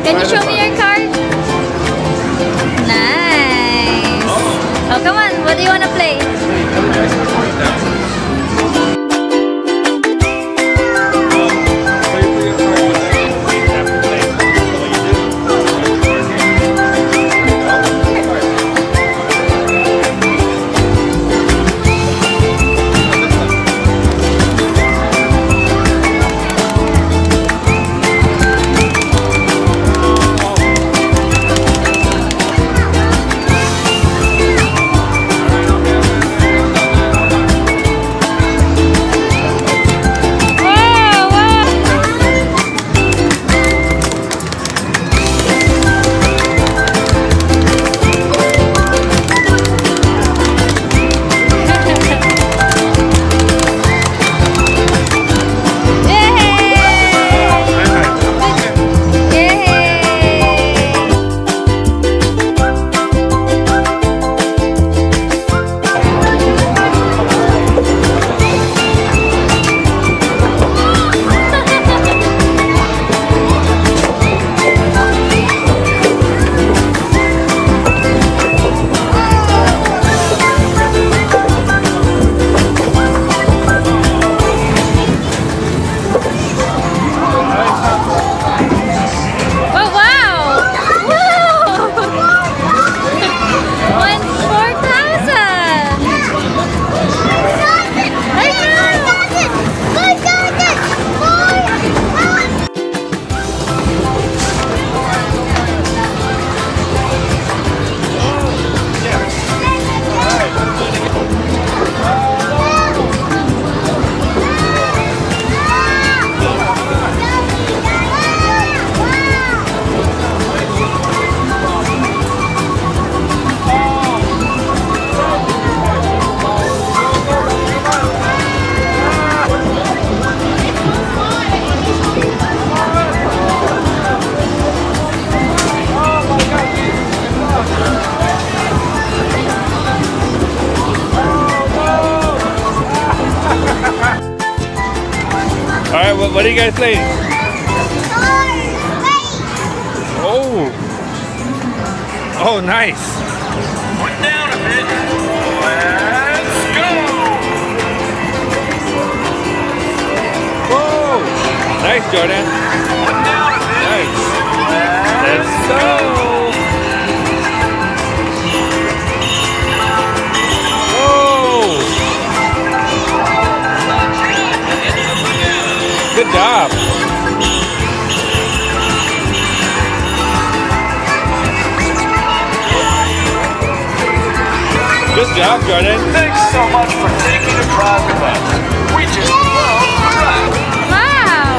Can you show me your card? Nice. Oh, come on. What do you want to play? What are you guys playing? Oh! Oh, nice! Put down a bit. Let's go! Whoa! Nice, Jordan. Put down a bit. Nice. Let's go! Good job. Good job, Jordan. Thanks so much for taking a drive with us. We just love the ride. Wow.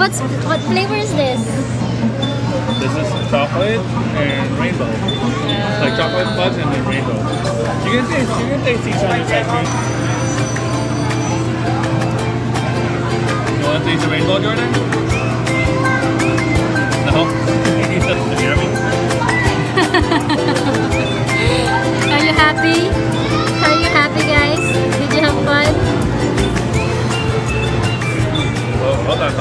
what flavor is this? This is chocolate and rainbow. Like chocolate fudge and then rainbow. You can taste each other's ice cream. You want to taste the rainbow, Jordan? No? Yummy? Are you happy? Are you happy, guys? Did you have fun? Oh, hold on.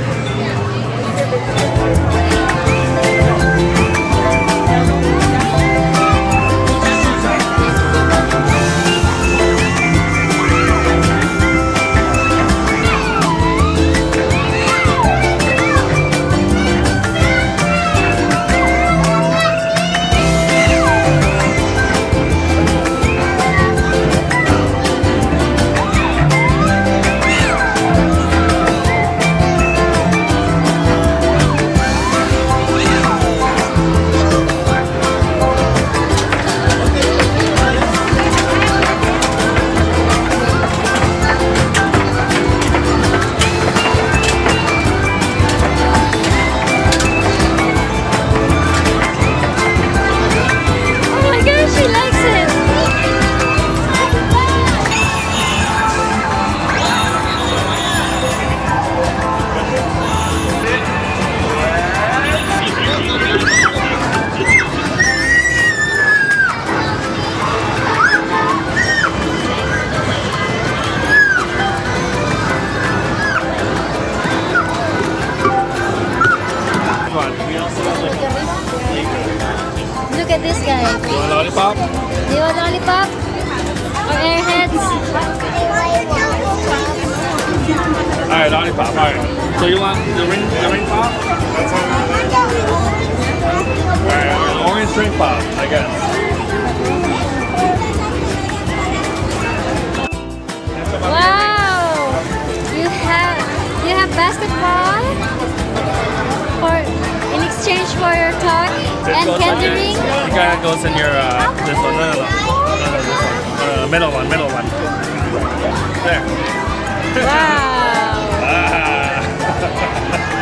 Look at this guy. You want a lollipop? Do you want lollipop? Or airheads? Alright, lollipop. Alright. So you want the ring pop? Alright, orange ring pop, I guess. Wow! You have basketball in exchange for your toy and candy ring. It kind of goes in your this one. No, this one. Middle one. There. Wow! Ah.